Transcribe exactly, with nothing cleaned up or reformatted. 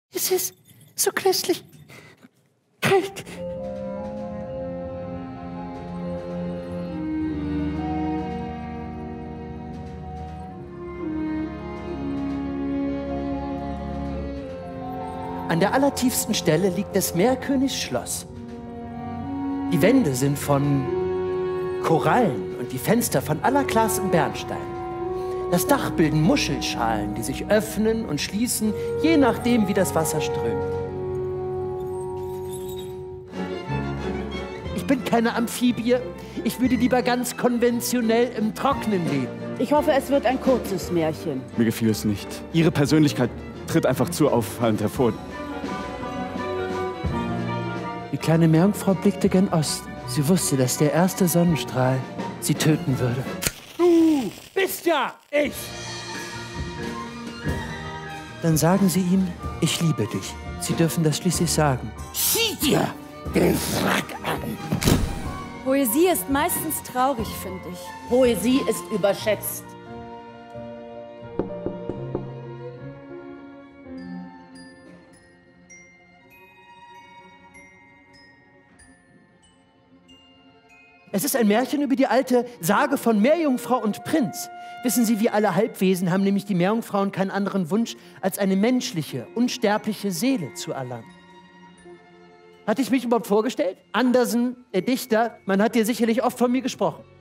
Es ist so köstlich kalt. An der allertiefsten Stelle liegt des Meerkönigs Schloss. Die Wände sind von Korallen und die Fenster von allerklarsten Bernstein. Das Dach bilden Muschelschalen, die sich öffnen und schließen, je nachdem, wie das Wasser strömt. Ich bin keine Amphibie. Ich würde lieber ganz konventionell im Trockenen leben. Ich hoffe, es wird ein kurzes Märchen. Mir gefiel es nicht. Ihre Persönlichkeit tritt einfach zu auffallend hervor. Die kleine Meerjungfrau blickte gen Osten. Sie wusste, dass der erste Sonnenstrahl sie töten würde. Du bist ja ich! Dann sagen Sie ihm, ich liebe dich. Sie dürfen das schließlich sagen. Zieh dir den Frack an! Poesie ist meistens traurig, finde ich. Poesie ist überschätzt. Es ist ein Märchen über die alte Sage von Meerjungfrau und Prinz. Wissen Sie, wie alle Halbwesen haben nämlich die Meerjungfrauen keinen anderen Wunsch, als eine menschliche, unsterbliche Seele zu erlangen. Hatte ich mich überhaupt vorgestellt? Andersen, der Dichter, man hat dir sicherlich oft von mir gesprochen.